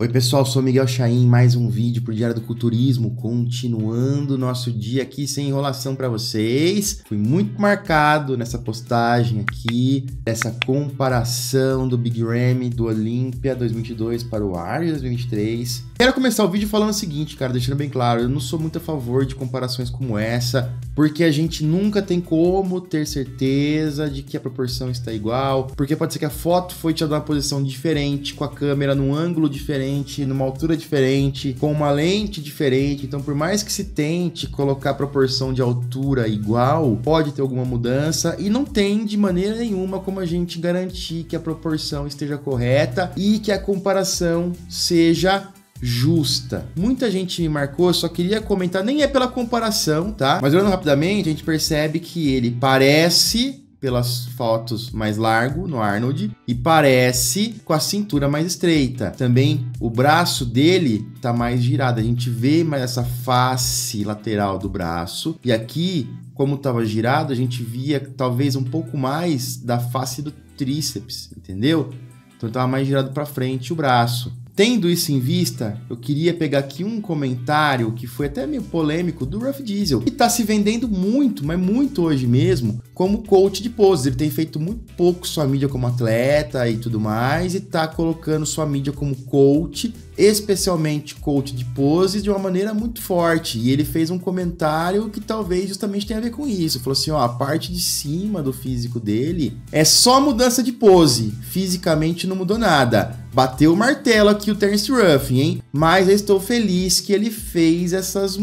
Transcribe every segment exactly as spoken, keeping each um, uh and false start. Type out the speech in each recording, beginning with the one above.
Oi pessoal, sou Miguel Chaim, mais um vídeo pro Diário do Culturismo, continuando o nosso dia aqui sem enrolação para vocês. Fui muito marcado nessa postagem aqui, dessa comparação do Big Ram do Olympia dois mil e vinte e dois para o Ares dois mil e vinte e três. Quero começar o vídeo falando o seguinte, cara, deixando bem claro, eu não sou muito a favor de comparações como essa, porque a gente nunca tem como ter certeza de que a proporção está igual, porque pode ser que a foto foi tirada numa posição diferente, com a câmera num ângulo diferente, numa altura diferente, com uma lente diferente. Então, por mais que se tente colocar a proporção de altura igual, pode ter alguma mudança e não tem de maneira nenhuma como a gente garantir que a proporção esteja correta e que a comparação seja justa. Muita gente me marcou, só queria comentar, nem é pela comparação, tá? Mas olhando rapidamente, a gente percebe que ele parece, pelas fotos, mais largo no Arnold e parece com a cintura mais estreita. Também o braço dele tá mais girado, a gente vê mais essa face lateral do braço. E aqui, como tava girado, a gente via talvez um pouco mais da face do tríceps, entendeu? Então tava mais girado para frente o braço. Tendo isso em vista, eu queria pegar aqui um comentário que foi até meio polêmico do Rough Diesel, que tá se vendendo muito, mas muito hoje mesmo, como coach de poses. Ele tem feito muito pouco sua mídia como atleta e tudo mais, e tá colocando sua mídia como coach, especialmente coach de poses, de uma maneira muito forte. E ele fez um comentário que talvez justamente tenha a ver com isso. Falou assim, ó, a parte de cima do físico dele é só mudança de pose, fisicamente não mudou nada. Bateu o martelo aqui o Terence Ruffin, hein? Mas eu estou feliz que ele fez essas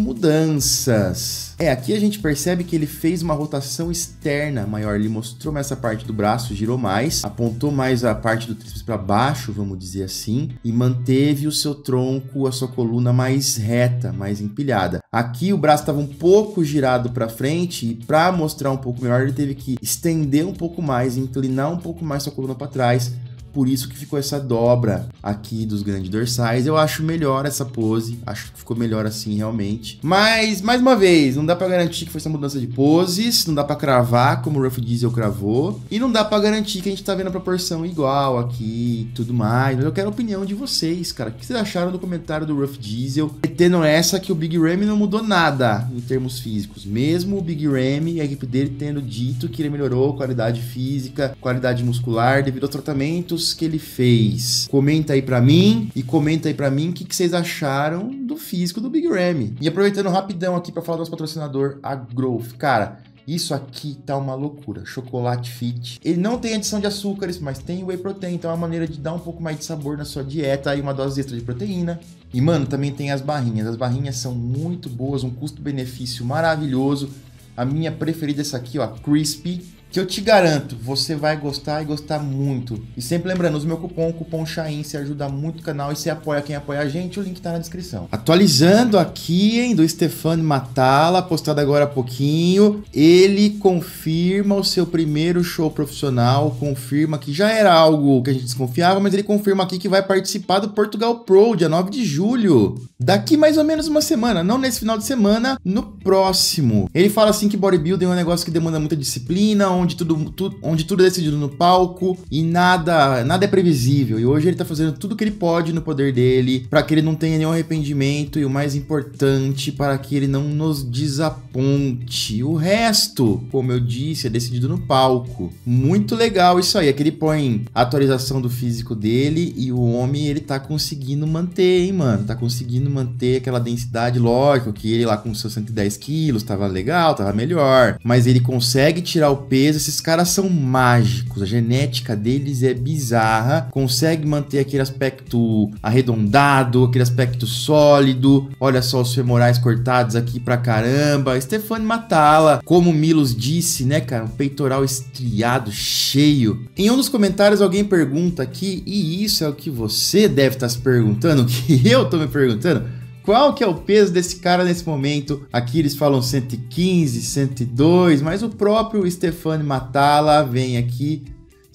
mudanças. É, aqui a gente percebe que ele fez uma rotação externa maior. Ele mostrou mais essa parte do braço, girou mais, apontou mais a parte do tríceps para baixo, vamos dizer assim, e manteve o seu tronco, a sua coluna mais reta, mais empilhada. Aqui o braço estava um pouco girado para frente e para mostrar um pouco melhor ele teve que estender um pouco mais, inclinar um pouco mais sua coluna para trás. Por isso que ficou essa dobra aqui dos grandes dorsais. Eu acho melhor essa pose, acho que ficou melhor assim realmente. Mas, mais uma vez, não dá pra garantir que foi essa mudança de poses, não dá pra cravar como o Rough Diesel cravou, e não dá pra garantir que a gente tá vendo a proporção igual aqui e tudo mais. Mas eu quero a opinião de vocês, cara. O que vocês acharam do comentário do Rough Diesel? Tendo essa que o Big Ram não mudou nada em termos físicos. Mesmo o Big Ram e a equipe dele tendo dito que ele melhorou qualidade física, qualidade muscular devido aos tratamentos que ele fez. Comenta aí pra mim e comenta aí pra mim o que, que vocês acharam do físico do Big Ram. E aproveitando rapidão aqui pra falar do nosso patrocinador, a Growth. Cara, isso aqui tá uma loucura. Chocolate Fit. Ele não tem adição de açúcares, mas tem whey protein, então é uma maneira de dar um pouco mais de sabor na sua dieta e uma dose extra de proteína. E, mano, também tem as barrinhas. As barrinhas são muito boas, um custo-benefício maravilhoso. A minha preferida é essa aqui, ó, Crispy, que eu te garanto, você vai gostar e gostar muito. E sempre lembrando, use meu cupom, cupom Chaim, você ajuda muito o canal e você apoia quem apoia a gente, o link tá na descrição. Atualizando aqui, hein, do Stefano Matala, postado agora há pouquinho, ele confirma o seu primeiro show profissional, confirma que já era algo que a gente desconfiava, mas ele confirma aqui que vai participar do Portugal Pro, dia nove de julho. Daqui mais ou menos uma semana, não nesse final de semana, no próximo. Ele fala assim que bodybuilding é um negócio que demanda muita disciplina, onde tudo, tudo, onde tudo é decidido no palco e nada, nada é previsível. E hoje ele tá fazendo tudo que ele pode no poder dele para que ele não tenha nenhum arrependimento e o mais importante, para que ele não nos desaponte. O resto, como eu disse, é decidido no palco. Muito legal isso aí. Aqui ele põe a atualização do físico dele e o homem, ele tá conseguindo manter, hein, mano? Tá conseguindo manter aquela densidade. Lógico que ele lá com seus cento e dez quilos tava legal, tava melhor, mas ele consegue tirar o peso. Esses caras são mágicos, a genética deles é bizarra, consegue manter aquele aspecto arredondado, aquele aspecto sólido. Olha só os femorais cortados aqui pra caramba. Stefano Matala, como o Milos disse, né, cara, um peitoral estriado, cheio. Em um dos comentários alguém pergunta aqui, e isso é o que você deve estar se perguntando, o que eu tô me perguntando: qual que é o peso desse cara nesse momento? Aqui eles falam cento e quinze, cento e dois, mas o próprio Stefano Matala vem aqui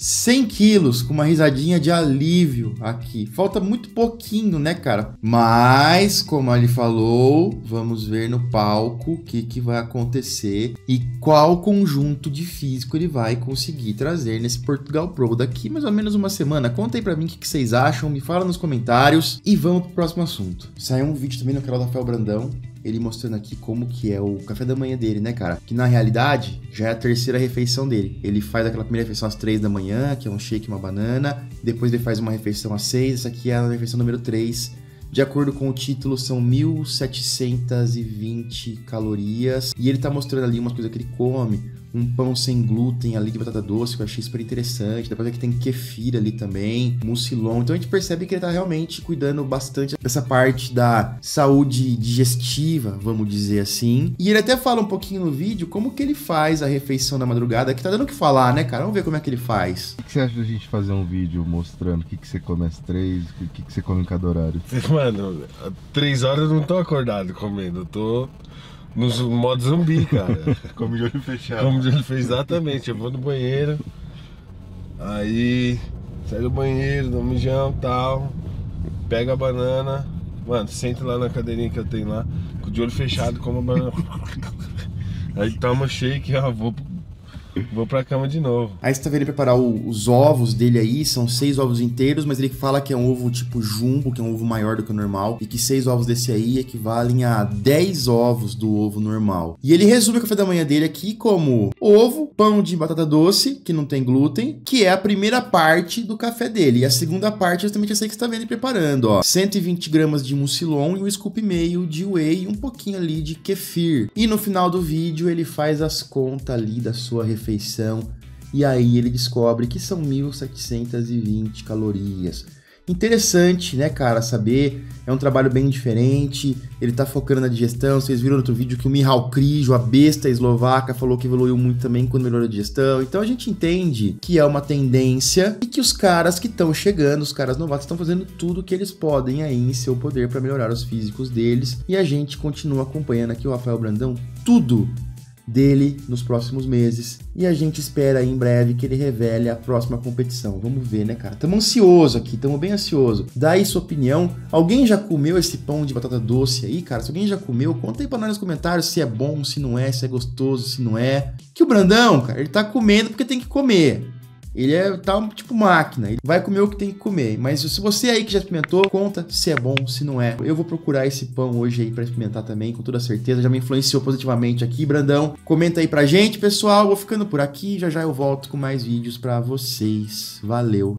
cem quilos, com uma risadinha de alívio aqui. Falta muito pouquinho, né, cara? Mas, como ele falou, vamos ver no palco o que, que vai acontecer e qual conjunto de físico ele vai conseguir trazer nesse Portugal Pro daqui mais ou menos uma semana. Conta aí pra mim o que, que vocês acham, me fala nos comentários e vamos pro próximo assunto. Saiu um vídeo também no canal do Rafael Brandão, ele mostrando aqui como que é o café da manhã dele, né, cara? Que na realidade já é a terceira refeição dele. Ele faz aquela primeira refeição às três da manhã, que é um shake e uma banana. Depois ele faz uma refeição às seis, essa aqui é a refeição número três. De acordo com o título, são mil setecentas e vinte calorias. E ele tá mostrando ali umas coisas que ele come. Um pão sem glúten ali de batata doce, que eu achei super interessante. Depois aqui tem kefir ali também, mucilon. Então a gente percebe que ele tá realmente cuidando bastante dessa parte da saúde digestiva, vamos dizer assim. E ele até fala um pouquinho no vídeo como que ele faz a refeição da madrugada, que tá dando o que falar, né, cara? Vamos ver como é que ele faz. O que você acha da gente fazer um vídeo mostrando o que, que você come às três, o que, que você come em cada horário? Mano, às três horas eu não tô acordado comendo, eu tô no modo zumbi, cara. Come de olho fechado. Como ele fez exatamente, eu vou no banheiro, aí sai do banheiro, dou um mijão e tal, pega a banana, mano, sento lá na cadeirinha que eu tenho lá, com o olho fechado, como a banana. Aí toma shake, ó, vou, vou pra cama de novo. Aí você tá vendo ele preparar o, os ovos dele aí, são seis ovos inteiros, mas ele fala que é um ovo tipo jumbo, que é um ovo maior do que o normal, e que seis ovos desse aí equivalem a dez ovos do ovo normal. E ele resume o café da manhã dele aqui como ovo, pão de batata doce, que não tem glúten, que é a primeira parte do café dele. E a segunda parte é justamente essa aí que você tá vendo ele preparando, ó. cento e vinte gramas de mucilon e um scoop e meio de whey e um pouquinho ali de kefir. E no final do vídeo ele faz as contas ali da sua refeição. refeição, e aí ele descobre que são mil setecentas e vinte calorias. Interessante, né, cara, saber, é um trabalho bem diferente, ele tá focando na digestão. Vocês viram no outro vídeo que o Michal Krizo, a besta eslovaca, falou que evoluiu muito também quando melhorou a digestão. Então a gente entende que é uma tendência e que os caras que estão chegando, os caras novatos, estão fazendo tudo que eles podem aí em seu poder para melhorar os físicos deles, e a gente continua acompanhando aqui o Rafael Brandão, tudo dele nos próximos meses, e a gente espera aí em breve que ele revele a próxima competição. Vamos ver, né, cara? Tamo ansioso aqui, tamo bem ansioso. Dá aí sua opinião. Alguém já comeu esse pão de batata doce aí, cara? Se alguém já comeu, conta aí pra nós nos comentários se é bom, se não é, se é gostoso, se não é. Que o Brandão, cara, ele tá comendo porque tem que comer. Ele é tá tipo máquina, ele vai comer o que tem que comer. Mas se você aí que já experimentou, conta se é bom, se não é. Eu vou procurar esse pão hoje aí pra experimentar também, com toda certeza. Já me influenciou positivamente aqui, Brandão. Comenta aí pra gente, pessoal. Vou ficando por aqui, já já eu volto com mais vídeos pra vocês. Valeu!